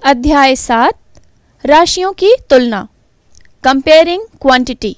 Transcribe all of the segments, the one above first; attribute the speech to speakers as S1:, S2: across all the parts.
S1: अध्याय 7 राशियों की तुलना, कंपेयरिंग क्वांटिटी।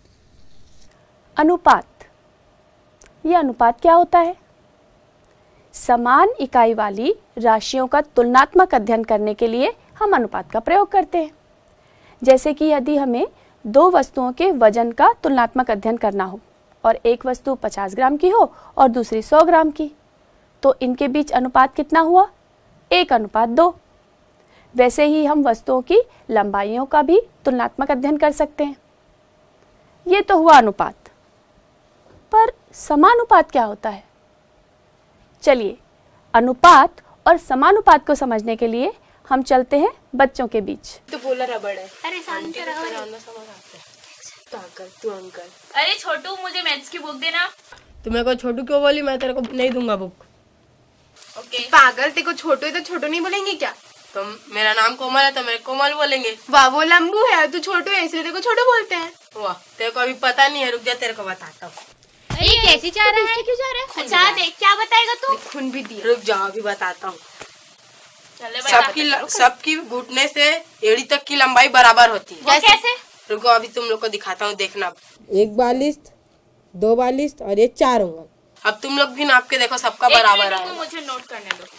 S1: अनुपात। यह अनुपात क्या होता है? समान इकाई वाली राशियों का तुलनात्मक अध्ययन करने के लिए हम अनुपात का प्रयोग करते हैं। जैसे कि यदि हमें दो वस्तुओं के वजन का तुलनात्मक अध्ययन करना हो और एक वस्तु 50 ग्राम की हो और दूसरी 100 ग्राम की, तो इनके बीच अनुपात कितना हुआ? 1:2। वैसे ही हम वस्तुओं की लंबाइयों का भी तुलनात्मक अध्ययन कर सकते हैं। ये तो हुआ अनुपात, पर समानुपात क्या होता है? चलिए, अनुपात और समानुपात को समझने के लिए हम चलते हैं बच्चों के बीच।
S2: तो बोला रबड़ है।
S3: अरे शांत रहो।
S2: तो अंकल, तू अंकल।
S3: अरे छोटू, मुझे मैथ्स की बुक देना।
S2: तू मेरे को छोटू क्यों बोली? मैं तेरे को नहीं दूंगा बुक।
S3: ओके।
S4: पागल, तेरे को छोटू है तो छोटू नहीं बोलेंगे क्या?
S2: तो मेरा नाम कोमल है तो मेरे कोमल बोलेंगे।
S4: वाह, वो लंबू है, तू छोटू है इसलिए तेरे को छोटू बोलते हैं।
S2: वाह, तेरे को अभी पता नहीं है, रुक जा तेरे को बताता हूँ।
S3: ये कैसे जा रहा है? क्यों जा रहा है? अच्छा देख, क्या बताएगा तू?
S4: खून भी दिया।
S2: रुक जाओ, अभी बताता हूँ।
S3: चले
S2: सबकी घुटने से एड़ी तक की लंबाई बराबर होती है।
S3: कैसे?
S2: रुको, अभी तुम लोग को दिखाता हूँ, देखना। 1 बालिस्ट, 2 बालिस्ट और ये 4 उंगल। अब तुम लोग भी नाप के देखो, सबका बराबर है।
S3: मुझे नोट करने दो।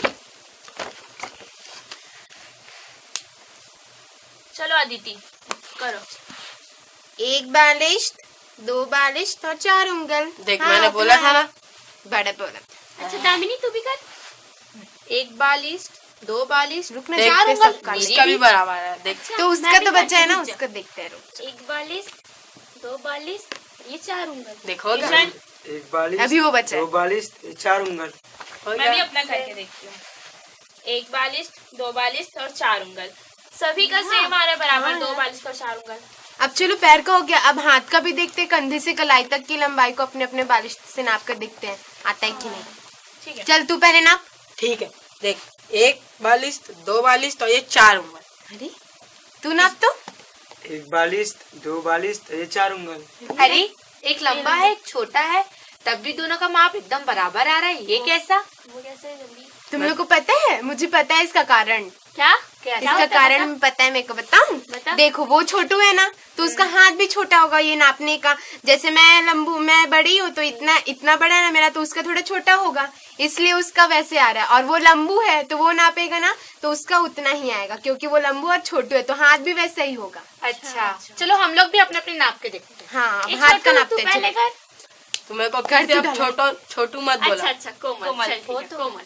S3: चलो अदिति, करो।
S4: 1 बालिस्ट, 2 बालिस्ट और 4 उंगल।
S2: देख, मैंने बोला था ना।
S4: बड़ा बोला।
S3: अच्छा दामिनी, तू भी कर।
S4: 1 बालिस्ट, 2 बालिस्ट, रुकना,
S2: देख,
S4: 4 उंगल।
S2: इसका भी बराबर है, देख।
S4: तो उसका तो बच्चा है ना, उसका देखते हैं।
S3: 1 बालिश, 2 बालिश, ये 4 उंगल।
S2: देखो,
S5: 1 बालिश,
S4: अभी वो बच्चा है।
S5: 2 बालिश, 4 उंगल।
S3: मैं भी अपना करके देखती हूँ। 1 बालिश, 2 बालिश और 4 उंगल। सभी का सेम आ रहा है बराबर, 2 बालिश और 4 उंगल।
S4: अब चलो पैर का हो गया, अब हाथ का भी देखते हैं। कंधे से कलाई तक की लंबाई को अपने अपने बालिश से नाप कर देखते हैं आता है कि नहीं।
S3: ठीक है,
S4: चल तू पहले नाप।
S2: ठीक है, देख। 1 बालिश, 2 बालिश तो ये 4 उंगल।
S4: अरे तू नाप तो।
S5: 1 बालिश, 2 बालिश तो ये 4 उंगल।
S6: अरे एक लंबा है एक छोटा है, तब भी दोनों का माप एकदम बराबर आ रहा है। ये कैसा?
S3: वो कैसे? जल्दी।
S4: तुम लोग को पता है? मुझे पता है इसका कारण।
S3: क्या?
S4: इसका कारण पता है, मेरे को बताऊं?
S3: बता।
S4: देखो, वो छोटू है ना, तो उसका हाथ भी छोटा होगा ये नापने का। जैसे मैं बड़ी हूँ तो इतना बड़ा है ना मेरा, तो उसका थोड़ा छोटा होगा, इसलिए उसका वैसे आ रहा है। और वो लंबू है तो वो नापेगा ना, तो उसका उतना ही आएगा, क्योंकि वो लंबू और छोटू है, तो हाथ भी वैसा ही होगा।
S6: अच्छा, चलो हम लोग भी अपने अपने नाप के देखते हैं।
S4: हाँ, अब हाथ का नापते हैं।
S3: पहले कर।
S2: तुम्हें को फिर से अब छोटू मत बोला।
S3: अच्छा, कोमल। कोमल।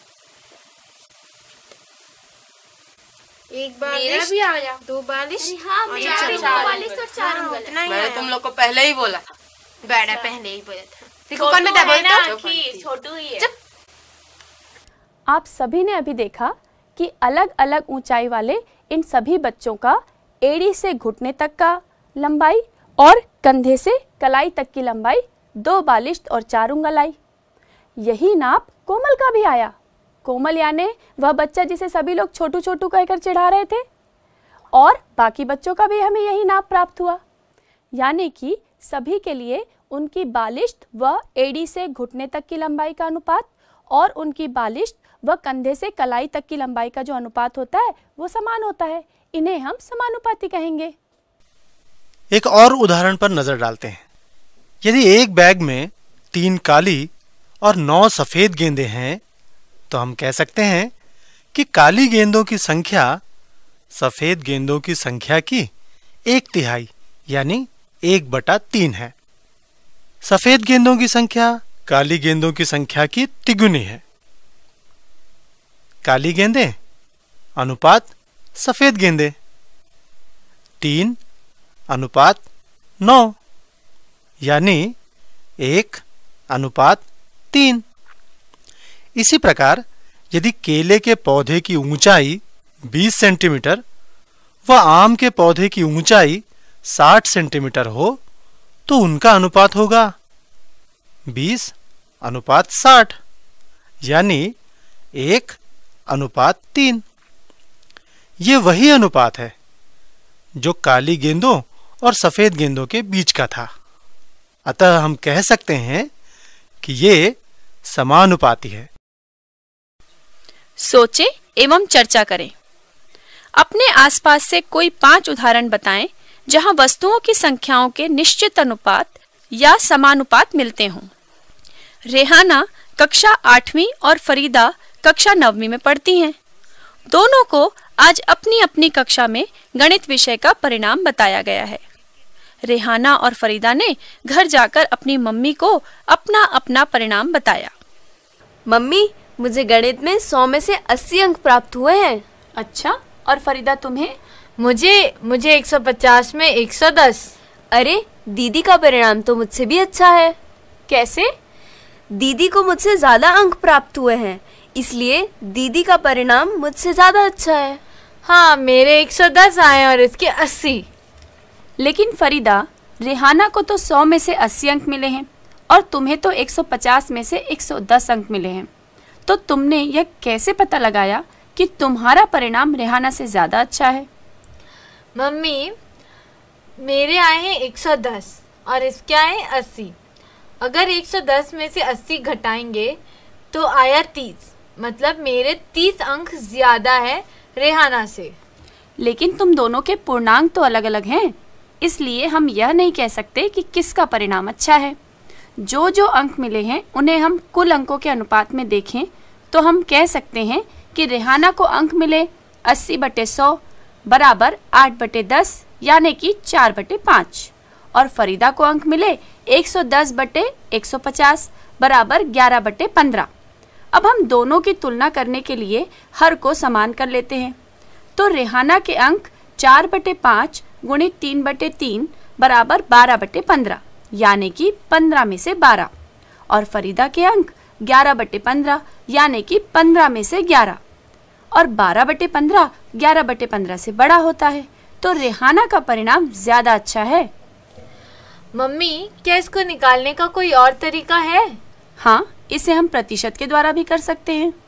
S4: 1
S6: मेरा
S4: बालिश,
S6: भी आ गया।
S4: 2 बालिश।
S3: हाँ, मेरा भी 2 बालिश और 4
S4: हाँ,
S3: उंगल।
S4: उतना ही
S2: मैंने
S4: आया।
S2: तुम लोग को पहले ही बोला था।
S4: बड़ा पहले ही बोला था। देखो,
S3: छोटू
S4: कौन बता
S3: है ना,
S4: बोलता?
S3: कि छोटू ही है।
S4: चुप।
S1: आप सभी ने अभी देखा कि अलग अलग ऊंचाई वाले इन सभी बच्चों का एड़ी से घुटने तक का लंबाई और कंधे से कलाई तक की लंबाई 2 बालिश और 4 उंगल आई। यही नाप कोमल का भी आया। कोमल यानी वह बच्चा जिसे सभी लोग छोटू छोटू कहकर चिढ़ा रहे थे, और बाकी बच्चों का भी हमें यही नाप प्राप्त हुआ। यानी कि सभी के लिए उनकी बालिश व एड़ी से घुटने तक की लंबाई का अनुपात और उनकी बालिश व कंधे से कलाई तक की लंबाई का जो अनुपात होता है वो समान होता है। इन्हें हम समानुपाती कहेंगे।
S7: एक और उदाहरण पर नजर डालते हैं। यदि एक बैग में 3 काली और 9 सफेद गेंदें हैं, तो हम कह सकते हैं कि काली गेंदों की संख्या सफेद गेंदों की संख्या की 1/3 यानी 1/3 है। सफेद गेंदों की संख्या काली गेंदों की संख्या की तिगुनी है। काली गेंदें अनुपात सफेद गेंदें 3:9 यानी 1:3। इसी प्रकार यदि केले के पौधे की ऊंचाई 20 सेंटीमीटर व आम के पौधे की ऊंचाई 60 सेंटीमीटर हो, तो उनका अनुपात होगा 20:60 यानी 1:3। ये वही अनुपात है जो काली गेंदों और सफेद गेंदों के बीच का था। अतः हम कह सकते हैं कि ये समानुपाती है।
S1: सोचें एवं चर्चा करें। अपने आसपास से कोई 5 उदाहरण बताएं जहां वस्तुओं की संख्याओं के निश्चित अनुपात या समानुपात मिलते हों। रेहाना कक्षा 8वीं और फरीदा कक्षा 9वीं में पढ़ती हैं। दोनों को आज अपनी अपनी कक्षा में गणित विषय का परिणाम बताया गया है। रेहाना और फरीदा ने घर जाकर अपनी मम्मी को अपना अपना परिणाम बताया।
S8: मम्मी, मुझे गणित में 100 में से 80 अंक प्राप्त हुए हैं।
S1: अच्छा, और फरीदा तुम्हें?
S9: मुझे 150 में 110।
S8: अरे, दीदी का परिणाम तो मुझसे भी अच्छा है।
S1: कैसे?
S8: दीदी को मुझसे ज्यादा अंक प्राप्त हुए हैं, इसलिए दीदी का परिणाम मुझसे ज्यादा अच्छा है।
S9: हाँ, मेरे 110 आए और इसके 80।
S1: लेकिन फरीदा, रेहाना को तो 100 में से 80 अंक मिले हैं और तुम्हें तो 150 में से 110 अंक मिले हैं। तो तुमने यह कैसे पता लगाया कि तुम्हारा परिणाम रेहाना से ज्यादा अच्छा है?
S9: मम्मी, मेरे आए हैं 110 और इसके आए 80। अगर 110 में से 80 घटाएंगे तो आया 30, मतलब मेरे 30 अंक ज्यादा है रेहाना से।
S1: लेकिन तुम दोनों के पूर्णांक तो अलग अलग हैं, इसलिए हम यह नहीं कह सकते कि किसका परिणाम अच्छा है। जो जो अंक मिले हैं उन्हें हम कुल अंकों के अनुपात में देखें तो हम कह सकते हैं कि रेहाना को अंक मिले 80/100 बराबर 8/10 यानी कि 4/5 और फरीदा को अंक मिले 110/150 बराबर 11/15। अब हम दोनों की तुलना करने के लिए हर को समान कर लेते हैं। तो रेहाना के अंक 4/5 गुणित 3/3 बराबर 12/15 यानी कि 15 में से 12 और फरीदा के अंक 11/15 यानी कि 15 में से 11 और 12/15 11/15 से बड़ा होता है। तो रेहाना का परिणाम ज्यादा अच्छा है।
S9: मम्मी, क्या इसको निकालने का कोई और तरीका है?
S1: हाँ, इसे हम प्रतिशत के द्वारा भी कर सकते हैं।